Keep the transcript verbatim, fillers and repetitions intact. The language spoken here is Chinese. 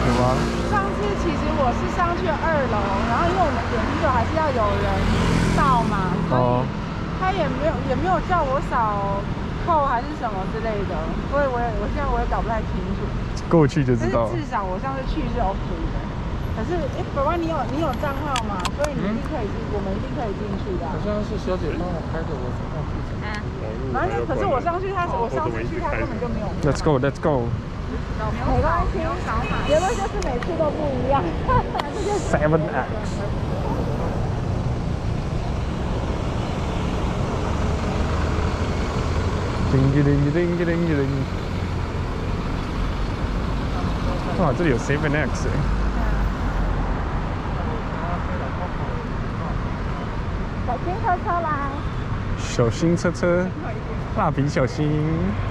是吗？ 上次其实我是上去二楼，然后因为我们点啤酒还是要有人倒嘛，所以他也没有也没有叫我扫扣还是什么之类的，所以我也我现在我也搞不太清楚。 过去就知道。 但是至少我上次去是 OK 的。可是，哎，爸爸，你有你有账号吗？所以你一定可以进，嗯、我们一定可以进去的。 好像是小姐帮我开的，我忘记了。 啊，反正可是我上去他，我上次去他根本就没有。 Let's go, let's go. 没关系，结论就是每次都不一样。 Seven X。叮叮叮叮叮叮叮。哇，这里有 Seven X 哎。 小心车车来。 小心车车，蜡笔小新。